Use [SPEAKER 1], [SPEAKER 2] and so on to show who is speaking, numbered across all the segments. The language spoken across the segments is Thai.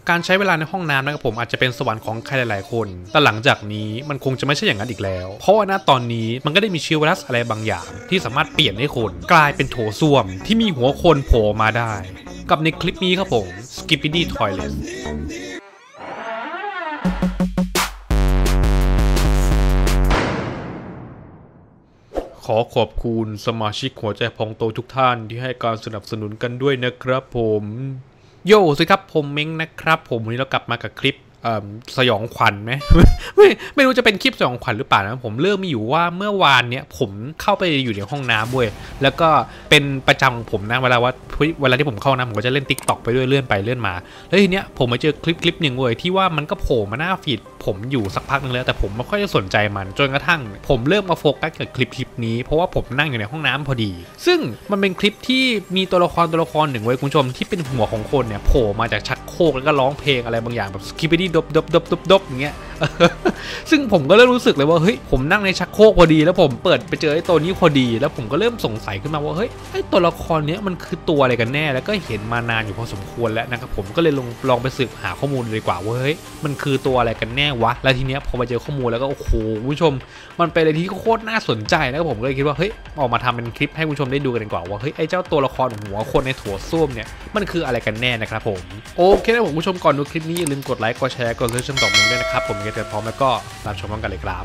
[SPEAKER 1] การใช้เวลาในห้องน้ำนะครับผมอาจจะเป็นสวรรค์ของใครหลายๆคนแต่หลังจากนี้มันคงจะไม่ใช่อย่างนั้นอีกแล้วเพราะว่าณตอนนี้มันก็ได้มีเชื้อไวรัสอะไรบางอย่างที่สามารถเปลี่ยนให้คนกลายเป็นโถส้วมที่มีหัวคนโผล่มาได้กับในคลิปนี้ครับผม Skibidi Toiletขอขอบคุณสมาชิกหัวใจพองโตทุกท่านที่ให้การสนับสนุนกันด้วยนะครับผมโย่สวัสดีครับผมเม้งนะครับผมวันนี้เรากลับมากับคลิปสยองขวัญไหม ไม่รู้จะเป็นคลิปสยองขวัญหรือเปล่านะผมเริ่มมีอยู่ว่าเมื่อวานเนี้ยผมเข้าไปอยู่ในห้องน้ำเว้ยแล้วก็เป็นประจำของผมนะเวลาที่ผมเข้าน้ำผมก็จะเล่น TikTok ไปด้วยเลื่อนไปเลื่อนมาแล้วทีเนี้ยผมมาเจอคลิปหนึ่งเว้ยที่ว่ามันก็โผล่มาหน้าฟีดผมอยู่สักพักนึงแล้วแต่ผมไม่ค่อยจะสนใจมันจนกระทั่งผมเริ่มมาโฟกัสกับคลิปนี้เพราะว่าผมนั่งอยู่ในห้องน้ำพอดีซึ่งมันเป็นคลิปที่มีตัวละครหนึ่งเว้ยคุณผู้ชมที่เป็นหัวของคนเนี่ยโผล่มาจากชักโครกแล้วก็ร้องเพลงอะไรบางอย่างแบบ Skibidi ดบอย่างเงี้ยซึ่งผมก็เริ่มรู้สึกเลยว่าเฮ้ยผมนั่งในชักโครกพอดีแล้วผมเปิดไปเจอไอ้ตัวนี้พอดีแล้วผมก็เริ่มสงสัยขึ้นมาว่าเฮ้ยไอ้ตัวละครเนี้ยมันคือตัวอะไรกันแน่แล้วก็เห็นมานานอยู่พอสมควรแล้วนะครับผมก็เลยลองไปสืบหาข้อมูลดีกว่าว่าเฮ้ยมันคือตัวอะไรกันแน่วะแล้วทีเนี้ยพอมาเจอข้อมูลแล้วก็โอ้โหคุณผู้ชมมันเป็นอะไรที่โคตรน่าสนใจนะครับผมก็เลยคิดว่าเฮ้ยออกมาทำเป็นคลิปให้คุณผู้ชมได้ดูกันดีกว่าว่าเฮ้ยไอ้เจ้าตัวละครหัวคนในโถส้วมเนี่ยมันคืออะไรกันแน่นะครับผมโอเคนะผมคุณผู้ชมก่อนดูคลิปนี้อย่าลืมกดไลค์กดแชร์กดซับสไครบ์ต่อด้วยนะครับผมจะพร้อมแล้วก็รับชมกันเลยครับ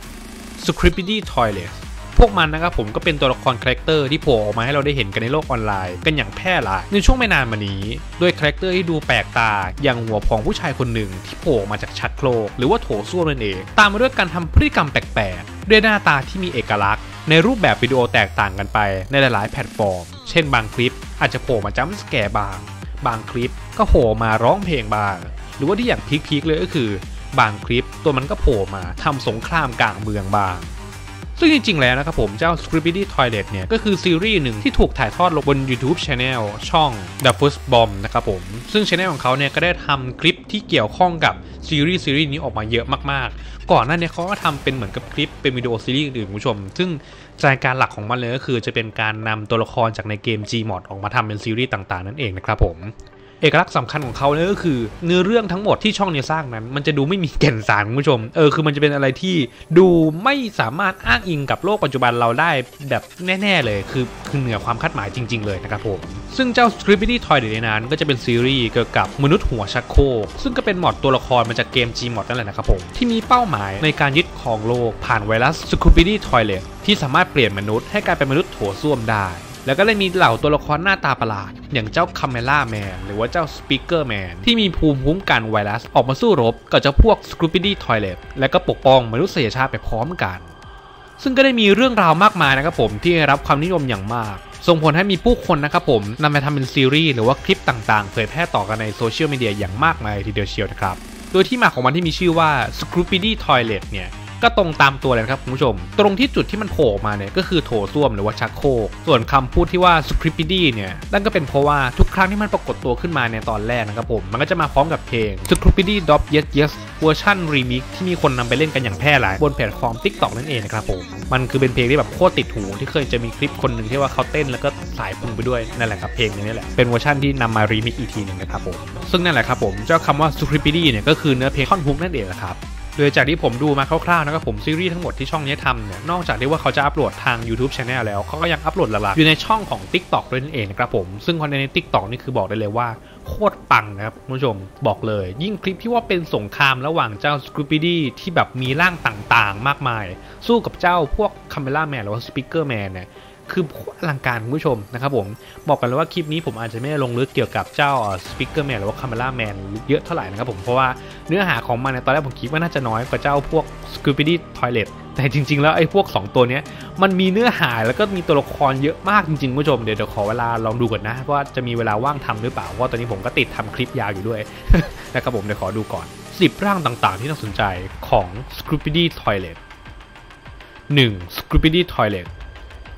[SPEAKER 1] Skibidi Toilet พวกมันนะครับผมก็เป็นตัวละครคาแรคเตอร์ที่โผล่ออกมาให้เราได้เห็นกันในโลกออนไลน์กันอย่างแพร่หลายในช่วงไม่นานมานี้ด้วยคาแรคเตอร์ที่ดูแปลกตาอย่างหัวของผู้ชายคนหนึ่งที่โผล่มาจากชักโครกหรือว่าโถส้วมนั่นเองตามมาด้วยการทำพฤติกรรมแปลกๆด้วยหน้าตาที่มีเอกลักษณ์ในรูปแบบวิดีโอแตกต่างกันไปในหลายๆแพลตฟอร์มเช่นบางคลิปอาจจะโผล่มาจัมป์สแกร์บางคลิปก็โผล่มาร้องเพลงบางหรือว่าที่อย่างพีคๆเลยก็คือบางคลิปตัวมันก็โผล่มาทำสงครามกลางเมืองบางซึ่งจริงๆแล้วนะครับผมเจ้า Skibidi Toilet เนี่ยก็คือซีรีส์หนึ่งที่ถูกถ่ายทอดลงบน YouTube Channel ช่อง The First Bomb นะครับผมซึ่ง Channel ของเขาเนี่ยก็ได้ทำคลิปที่เกี่ยวข้องกับซีรีส์นี้ออกมาเยอะมากๆก่อนหน้านี้เขาก็ทำเป็นเหมือนกับคลิปเป็นวิดีโอซีรีส์อื่นๆคุณผู้ชมซึ่งใจการหลักของมันเลยก็คือจะเป็นการนำตัวละครจากในเกม Gmod ออกมาทำเป็นซีรีส์ต่างๆนั่นเองนะครับผมเอกลักษณ์สำคัญของเขาเนี่ยก็คือเนื้อเรื่องทั้งหมดที่ช่องนี้สร้างนั้นมันจะดูไม่มีแก่นสารคุณผู้ชมคือมันจะเป็นอะไรที่ดูไม่สามารถอ้างอิงกับโลกปัจจุบันเราได้แบบแน่ๆเลยคือเหนือความคาดหมายจริงๆเลยนะครับผมซึ่งเจ้า Skibidi Toilet นั้นก็จะเป็นซีรีส์เกี่ยวกับมนุษย์หัวชักโครกซึ่งก็เป็นมอดตัวละครมาจากเกม Gmod นั่นแหละนะครับผมที่มีเป้าหมายในการยึดครองโลกผ่านไวรัส Skibidi Toilet ที่สามารถเปลี่ยนมนุษย์ให้กลายเป็นมนุษย์โถส้วมได้แล้วก็ได้มีเหล่าตัวละครหน้าตาประหลาดอย่างเจ้าคาเมล่าแมนหรือว่าเจ้าสปีกเกอร์แมนที่มีภูมิคุ้มกันไวรัสออกมาสู้รบกับเจ้าพวก Skibidi Toilet และก็ปกป้องมนุษยชาติไปพร้อมกันซึ่งก็ได้มีเรื่องราวมากมายนะครับผมที่ได้รับความนิยมอย่างมากส่งผลให้มีผู้คนนะครับผมนำมาทำเป็นซีรีส์หรือว่าคลิปต่างๆเผยแพร่ต่อกันในโซเชียลมีเดียอย่างมากมายทีเดียวเชียวนะครับโดยที่มาของมันที่มีชื่อว่า Skibidi Toilet เนี่ยก็ตรงตามตัวเลยครับคุณผู้ชมตรงที่จุดที่มันโผล่มาเนี่ยก็คือโถส้วมหรือว่าชักโครกส่วนคำพูดที่ว่า Skibidi เนี่ยนั่นก็เป็นเพราะว่าทุกครั้งที่มันปรากฏตัวขึ้นมาในตอนแรกนะครับผมมันก็จะมาพร้อมกับเพลง Skibidi Dop Yes Yes เวอร์ชันรีมิกซ์ที่มีคนนำไปเล่นกันอย่างแพร่หลายบนแพลตฟอร์ม TikTok นั่นเองนะครับผมมันคือเป็นเพลงที่แบบโคตรติดหูที่เคยจะมีคลิปคนหนึ่งที่ว่าเขาเต้นแล้วก็สายพุงไปด้วยนั่นแหละครับเพลงนี้แหละเป็นเวอร์ชันที่นำมารีมิกซ์อีกทีนึงนะครับผมซึ่งนั่นแหละครับผมเจ้าคำว่า Skibidi เนี่ยก็คือเนื้อเพลงท่อนฮุกนั่นเองนะครับโดยจากที่ผมดูมาคร่าวๆนะครับผมซีรีส์ทั้งหมดที่ช่องนี้ทำเนี่ยนอกจากที่ว่าเขาจะอัปโหลดทาง YouTube Channel แล้วเขาก็ยังอัปโหลดหลักๆอยู่ในช่องของ TikTok ด้วยนั่นเองนะครับผมซึ่งคอนเทนต์ใน TikTok นี่คือบอกได้เลยว่าโคตรปังนะครับคุณผู้ชมบอกเลยยิ่งคลิปที่ว่าเป็นสงครามระหว่างเจ้า Skibidi ที่แบบมีร่างต่างๆมากมายสู้กับเจ้าพวก Camera Man หรือว่า Speaker Man เนี่ยคืออลังการคุณผู้ชมนะครับผมบอกกันเลยว่าคลิปนี้ผมอาจจะไม่ได้ลงลึกเกี่ยวกับเจ้าSpeaker Man หรือว่า Camera Man เยอะเท่าไหร่นะครับผมเพราะว่าเนื้อหาของมันในตอนแรกผมคิดว่าน่าจะน้อยกว่าเจ้าพวก Skibidi Toilet แต่จริงๆแล้วไอ้พวก2ตัวนี้มันมีเนื้อหาแล้วก็มีตัวละครเยอะมากจริงๆคุณผู้ชมเดี๋ยวขอเวลาลองดูก่อนนะว่าจะมีเวลาว่างทำหรือเปล่าเพราะตอนนี้ผมก็ติดทำคลิปยาวอยู่ด้วย นะครับผมเดี๋ยวขอดูก่อน10ร่างต่างๆที่น่าสนใจของ Skibidi Toilet 1. Skibidi Toilet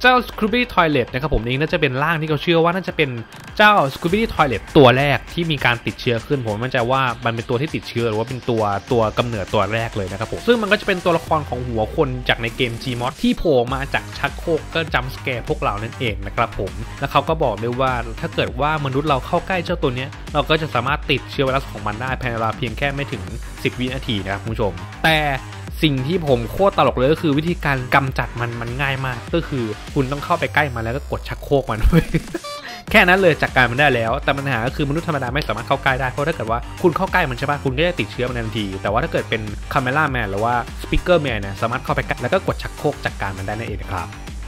[SPEAKER 1] เจ้า Skibidi Toilet นะครับผมเองน่าจะเป็นร่างที่เขาเชื่อว่าน่าจะเป็นเจ้า Skibidi Toilet ตัวแรกที่มีการติดเชื้อขึ้นผมมั่นใจว่ามันเป็นตัวที่ติดเชื้อหรือว่าเป็นตัวกำเนิดตัวแรกเลยนะครับผมซึ่งมันก็จะเป็นตัวละครของหัวคนจากในเกม Gmod ที่โผล่มาจากชักโครกก็จัมป์สแกร์พวกเรานั่นเองนะครับผมแล้วเขาก็บอกด้วยว่าถ้าเกิดว่ามนุษย์เราเข้าใกล้เจ้าตัวนี้เราก็จะสามารถติดเชื้อไวรัสของมันได้ภายในเวลาเพียงแค่ไม่ถึง10 วินาทีนะครับคุณผู้ชมแต่สิ่งที่ผมโคตรตลกเลยก็คือวิธีการกำจัดมันง่ายมากก็คือคุณต้องเข้าไปใกล้มันแล้วก็กดชักโครกมันด้วย แค่นั้นเลยจัดการมันได้แล้วแต่ปัญหาก็คือมนุษย์ธรรมดาไม่สามารถเข้าใกล้ได้เพราะถ้าเกิดว่าคุณเข้าใกล้มันใช่ป่ะคุณก็จะติดเชื้อมันทันทีแต่ว่าถ้าเกิดเป็นคาเมล่าแมนหรือว่าสปีกเกอร์แมนเนี่ยสามารถเข้าไปแล้วก็กดชักโครกจัดการมันได้นั่นเองนะครับ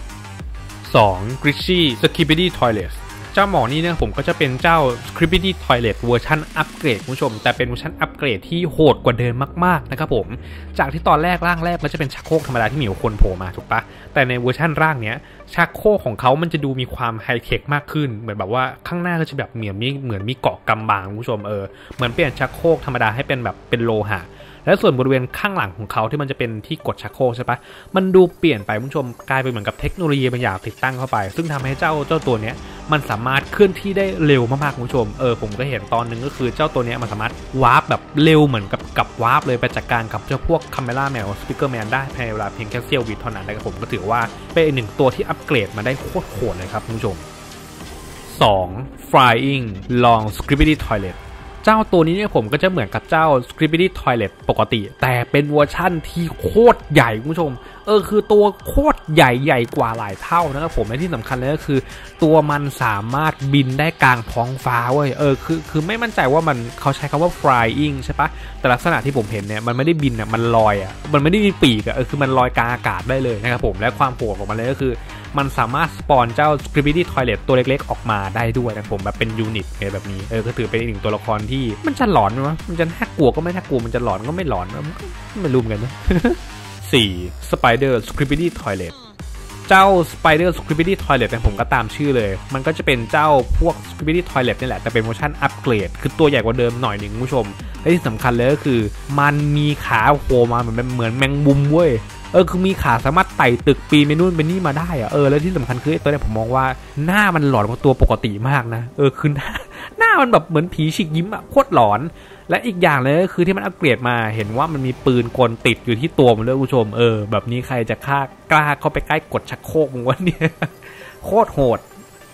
[SPEAKER 1] 2. Glitchy Skibidi Toiletเจ้าหมอนี่เนี่ยผมก็จะเป็นเจ้า Skibidi Toilet เวอร์ชันอัปเกรดคุณผู้ชมแต่เป็นเวอร์ชันอัปเกรดที่โหดกว่าเดิมมากๆนะครับผมจากที่ตอนแรกร่างแรกมันจะเป็นชักโครกธรรมดาที่มีคนโผล่มาถูกปะแต่ในเวอร์ชันร่างเนี้ยชักโครกของเขามันจะดูมีความไฮเทคมากขึ้นเหมือนแบบว่าข้างหน้าก็จะแบบเหมือนมีเกาะกำบังคุณผู้ชมเหมือนเปลี่ยนชักโครกธรรมดาให้เป็นแบบเป็นโลหะและส่วนบริเวณข้างหลังของเขาที่มันจะเป็นที่กดชักโครกใช่ปะมันดูเปลี่ยนไปคุณผู้ชมกลายเป็นเหมือนกับเทคโนโลยีบางอย่างติดตั้งเข้าไปซึ่งทำให้เจ้าตัวเนี้ยมันสามารถเคลื่อนที่ได้เร็วมากๆคุณผู้ชมผมก็เห็นตอนนึงก็คือเจ้าตัวเนี้ยมันสามารถวาร์ปแบบเร็วเหมือนกับวาร์ปเลยไปจัดการกับเจ้าพวกคาเมล่าแมนสปีกเกอร์แมนได้ภายในเวลาเพียงแค่เสี้ยววิเท่านั้นนะครับผมก็ถือว่าเป็นอีกหนึ่งตัวที่อัปเกรดมาได้โคตรโหดเลยครับคุณผู้ชม 2. Flying Long Skibidi Toiletเจ้าตัวนี้เนี่ยผมก็จะเหมือนกับเจ้า Skibidi Toilet ปกติแต่เป็นเวอร์ชั่นที่โคตรใหญ่คุณผู้ชมคือตัวโคตรใหญ่กว่าหลายเท่านะครับผมและที่สำคัญเลยก็คือตัวมันสามารถบินได้กลางท้องฟ้าเว้ยคือไม่มั่นใจว่ามันเขาใช้คำว่า flying ใช่ปะแต่ลักษณะที่ผมเห็นเนี่ยมันไม่ได้บินอ่ะมันลอยอ่ะมันไม่ได้มีปีกอ่ะคือมันลอยกลางอากาศได้เลยนะครับผมและความโหดของมันเลยก็คือมันสามารถสปอนเจ้า Skibidi Toilet ตัวเล็กๆออกมาได้ด้วยนะผมแบบเป็นยูนิตแบบนี้ก็ถือเป็นอีกหนึ่งตัวละครที่มันจะหลอนไหมวะมันจะน่ากลัวก็ไม่น่ากลัวมันจะหลอนก็ไม่หลอนไม่รู้เหมือนกันนะ 4. Spider Skibidi Toilet เจ้า Spider Skibidi Toilet เนี่ยผมก็ตามชื่อเลยมันก็จะเป็นเจ้าพวก Skibidi Toilet นี่แหละแต่เป็นเวอร์ชันอัปเกรดคือตัวใหญ่กว่าเดิมหน่อยหนึ่งคุณผู้ชมและที่สำคัญเลยก็คือมันมีขาโผล่มาเหมือนแมงมุมเว้ยคือมีขาสามารถไต่ตึกปีนไปนู่นไปนี่มาได้แล้วที่สำคัญคือตัวนี้ผมมองว่าหน้ามันหลอนกว่าตัวปกติมากนะคือหน้ามันแบบเหมือนผีฉีกยิ้มโคตรหลอนและอีกอย่างเลยก็คือที่มันอัปเกรดมาเห็นว่ามันมีปืนกลติดอยู่ที่ตัวมันด้วยผู้ชมแบบนี้ใครจะกล้าเข้าไปใกล้กดชักโครกมึงวะเนี่ยโคตรโหด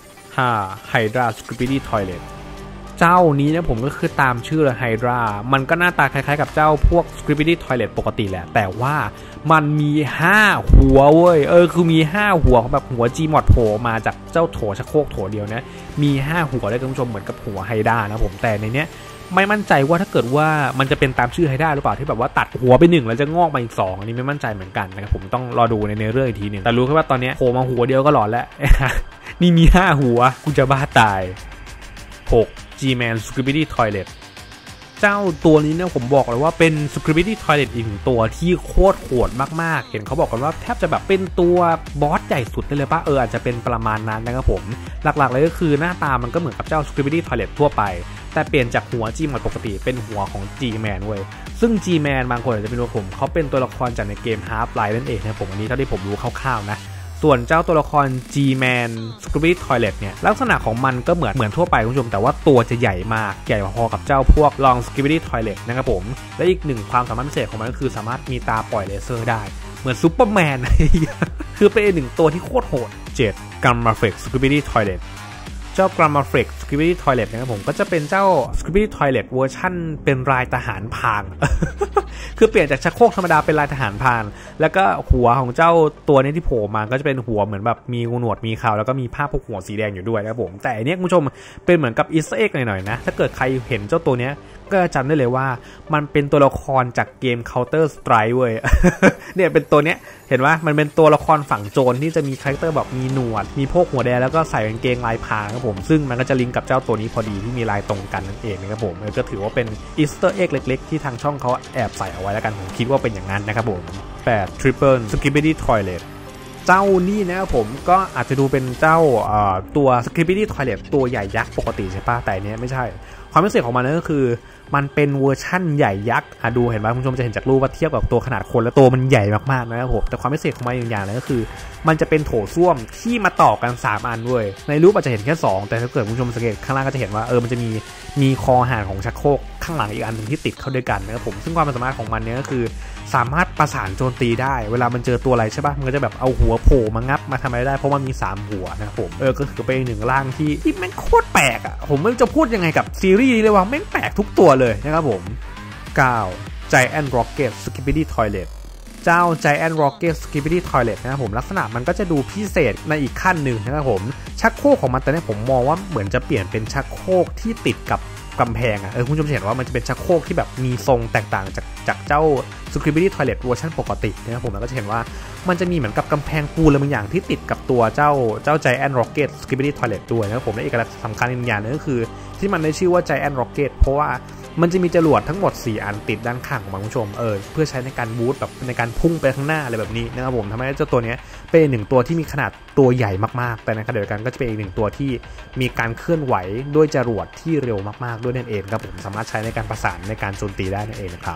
[SPEAKER 1] Hydra Skibidi Toilet เจ้านี้นะผมก็คือตามชื่อเลยไฮดรามันก็หน้าตาคล้ายๆกับเจ้าพวก Skibidi Toilet ปกติแหละแต่ว่ามันมี5หัวเว้ยคือมี5หัวแบบหัว Gmod โผล่มาจากเจ้าโถชักโครกโถเดียวนะมี5หัวได้คุณผู้ชมเหมือนกับหัวไฮดรานะผมแต่ในเนี้ยไม่มั่นใจว่าถ้าเกิดว่ามันจะเป็นตามชื่อไฮดราหรือเปล่าที่แบบว่าตัดหัวไป1แล้วจะงอกมาอีก2อันนี้ไม่มั่นใจเหมือนกันนะครับผมต้องรอดูในเรื่องอีกทีนึงแต่รู้แค่ว่าตอนนี้โผล่มาหัวเดียวก็หลอนแล้ว นี่มี5หัวกูจะบ้าตาย 6. G-Man Skibidi Toilet เจ้าตัวนี้เนี่ยผมบอกเลยว่าเป็น Skibidi Toilet อีกตัวที่โคตรโหดมากๆเห็นเขาบอกกันว่าแทบจะแบบเป็นตัวบอสใหญ่สุดเลยป่ะอาจจะเป็นประมาณนั้นนะครับผมหลักๆเลยก็คือหน้าตามันก็เหมือนกับเจ้า Skibidi Toilet ทั่วไปแต่เปลี่ยนจากหัว Gmod ปกติเป็นหัวของ G-Man เว้ยซึ่ง G-Man บางคนอาจจะเป็นผมเขาเป็นตัวละครจากในเกม Half-Life นั่นเองนะผมอันนี้เท่าที่ผมรู้คร่าวๆนะส่วนเจ้าตัวละคร G-Man Skibidi Toilet เนี่ยลักษณะของมันก็เหมือนทั่วไปคุณผู้ชมแต่ว่าตัวจะใหญ่มากใหญ่พอกับเจ้าพวก Long Skibidi Toilet นะครับผมและอีกหนึ่งความสามารถพิเศษของมันก็คือสามารถมีตาปล่อยเลเซอร์ได้เหมือนซูเปอร์แมน คือเป็นหนึ่งตัวที่โคตรโหด 7. Gamma-Freq Skibidi Toilet เจ้า Gamma-Freq Skibidi Toilet นะครับผมก็จะเป็นเจ้า Skibidi Toilet เวอร์ชั่นเป็นลายทหารพราง คือเปลี่ยนจากชักโครกธรรมดาเป็นลายทหารพรางแล้วก็หัวของเจ้าตัวนี้ที่โผล่มาก็จะเป็นหัวเหมือนแบบมีหนวดมีเขาแล้วก็มีผ้าพกหัวสีแดงอยู่ด้วยนะครับผมแต่อันนี้คุณผู้ชมเป็นเหมือนกับอีสเตอร์เอ็กหน่อยๆนะถ้าเกิดใครเห็นเจ้าตัวเนี้ยก็จำได้เลยว่ามันเป็นตัวละครจากเกม Counter Strike เว้ย เนี่ยเป็นตัวเนี้ยเห็นว่ามันเป็นตัวละครฝั่งโจรที่จะมีคาแรคเตอร์แบบมีหนวดมีพวกหัวแดงแล้วก็ใส่กางเกงลายพรางครับผมซึ่งมันก็จะลิงก์กับเจ้าตัวนี้พอดีที่มีลายตรงกันนั่นเองนะครับผมก็ถือว่าเป็นอีสเตอร์เอ็กเล็กๆที่ทางช่องเขาแอบใส่เอาไว้แล้วกันผมคิดว่าเป็นอย่างนั้นนะครับผม 8. Triple Skibidi Toilet เจ้านี่นะครับผมก็อาจจะดูเป็นเจ้าตัว Skibidi Toilet ตัวใหญ่ยักษ์ปกติใช่ป่ะแต่เนี้ยไม่ใช่ความพิเศษของมันก็คือมันเป็นเวอร์ชั่นใหญ่ยักษ์ดูเห็นไหมคุณผู้ชมจะเห็นจากรูปว่าเทียบกับตัวขนาดคนแล้วตัวมันใหญ่มากๆนะครับผมแต่ความพิเศษของมันอย่างเลยก็คือมันจะเป็นโถส้วมที่มาต่อกัน3อันเว้ยในรูปอาจจะเห็นแค่2แต่ถ้าเกิดคุณผู้ชมสังเกตข้างล่างก็จะเห็นว่ามันจะมีคอหางของชักโครกข้างหลังอีกอันนึงที่ติดเข้าด้วยกันนะครับผมซึ่งความสามารถของมันเนี่ยก็คือสามารถประสานโจมตีได้เวลามันเจอตัวอะไรใช่ป่ะมันก็จะแบบเอาหัวโผล่มางับมาทำอะไรได้เพราะมันมี3หัวนะครับผมก็คือเป็น1ร่างที่แม่งโคตรแปลกผมไม่รู้จะพูดยังไงกับซีรีส์นี้เลยว่าแม่งแปลกทุกตัวเลยนะครับผม9 Giant Rocket Skibidi Toilet เจ้า Giant Rocket Skibidi Toilet นะครับผมลักษณะมันก็จะดูพิเศษในอีกขั้นหนึ่งนะครับผมชักโครกของมันแต่เนี่ยผมมองว่าเหมือนจะเปลี่ยนเป็นชักโครกที่ติดกับกำแพงคุณผู้ชมจะเห็นว่ามันจะเป็นชักโครกที่แบบมีทรงแตกต่างจากเจ้า Skibidi Toilet เวอร์ชันปกตินะครับผมแล้วก็จะเห็นว่ามันจะมีเหมือนกับกำแพงปูนอะไรบางอย่างที่ติดกับตัวเจ้า Giant Rocket Skibidi Toilet ด้วยนะครับผมและเอกลักษณ์สำคัญอีกอย่างนึงก็คือที่มันได้ชื่อว่า Giant Rocket เพราะว่ามันจะมีจรวดทั้งหมด4อันติดด้านข้างของมันคุณผู้ชมเพื่อใช้ในการบูสต์แบบในการพุ่งไปข้างหน้าอะไรแบบนี้นะครับผมทำให้เจ้าตัวนี้เป็นหนึ่งตัวที่มีขนาดตัวใหญ่มากๆแต่ในขณะเดียวกันก็จะเป็นอีกหนึ่งตัวที่มีการเคลื่อนไหวด้วยจรวดที่เร็วมากๆด้วยนั่นเองครับผมสามารถใช้ในการประสานในการโจมตีได้นั่นเองนะครับ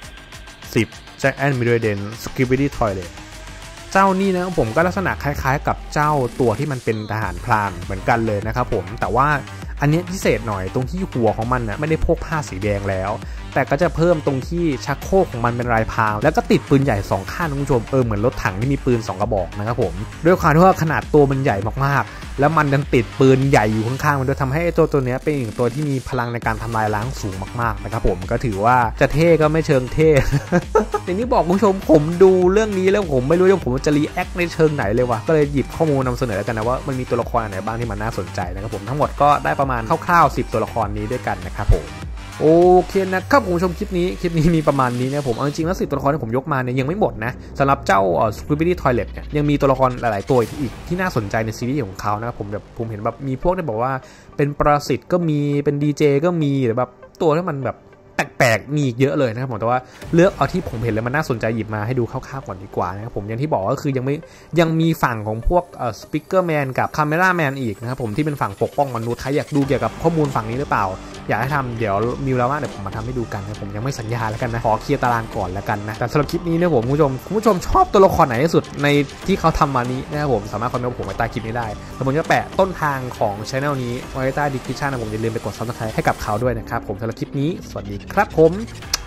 [SPEAKER 1] 10 Giant Midden Skibidi Toilet เจ้านี่นะครับผมก็ลักษณะคล้ายๆกับเจ้าตัวที่มันเป็นทหารพรางเหมือนกันเลยนะครับผมแต่ว่าอันนี้พิเศษหน่อยตรงที่หัวของมันไม่ได้พกผ้าสีแดงแล้วแต่ก็จะเพิ่มตรงที่ชักโครกของมันเป็นลายพรางแล้วก็ติดปืนใหญ่2ข้างคุณผู้ชมเหมือนรถถังที่มีปืน2กระบอกนะครับผมด้วยความที่ว่าขนาดตัวมันใหญ่มากๆแล้วมันดันติดปืนใหญ่อยู่ข้างๆมันด้วยทำให้ตัวนี้เป็นอีกตัวที่มีพลังในการทำลายล้างสูงมากๆนะครับผมก็ถือว่าจะเท่ก็ไม่เชิงเท่ อย่างนี้บอกคุณผู้ชมผมดูเรื่องนี้แล้วผมไม่รู้ว่าผมจะรีแอคในเชิงไหนเลยว่ะก็เลยหยิบข้อมูลนำเสนอแล้วกันนะว่ามันมีตัวละครไหนบ้างที่มันน่าสนใจนะครับผมทั้งหมดก็ได้ประมาณคร่าวๆ10ตัวละครนี้ด้วยกันนะครับผมโอเคนะครับคุณผู้ชมคลิปนี้มีประมาณนี้นะผมเอาจริงๆแล้ว10ตัวละครที่ผมยกมาเนี่ยยังไม่หมดนะสำหรับเจ้าSkibidi Toilet เนี่ยยังมีตัวละครหลายๆตัวอีกที่น่าสนใจในซีรีส์ของเขานะครับผมเห็นแบบมีพวกที่บอกว่าเป็นปรสิตก็มีเป็นดีเจก็มีหรือแบบตัวที่มันแบบแปลกๆมีอีกเยอะเลยนะครับผมแต่ว่าเลือกเอาที่ผมเห็นแล้วมันน่าสนใจหยิบมาให้ดูคร่าวๆก่อนดีกว่านะครับผมอย่างที่บอกก็คือยังมีฝั่งของพวกสปีกเกอร์แมนกับคาเมราแมนอีกนะครับผมที่เป็นฝั่งปกป้องมนุษย์ใครอยากดูเกี่ยวกับข้อมูลฝั่งนี้หรือเปล่าอยากให้ทำเดี๋ยวมีเวลาว่างเดี๋ยวผมมาทำให้ดูกันนะผมยังไม่สัญญาแล้วกันนะขอเคลียร์ตารางก่อนแล้วกันนะแต่สำหรับคลิปนี้เนี่ยผมคุณผู้ชมชอบตัวละครไหนที่สุดในที่เขาทำมานี้นะครับผมสามารถคอมเมนต์ผมไว้ใต้คลิปนี้ได้แล้วผมจะแปะต้นทางของช่องนี้ไว้ใต้ดีสคริปชั่นนะผมอย่าลืมไปกด Subscribe ให้กับเขาด้วยนะครับผมสำหรับคลิปนี้สวัสดีครับผม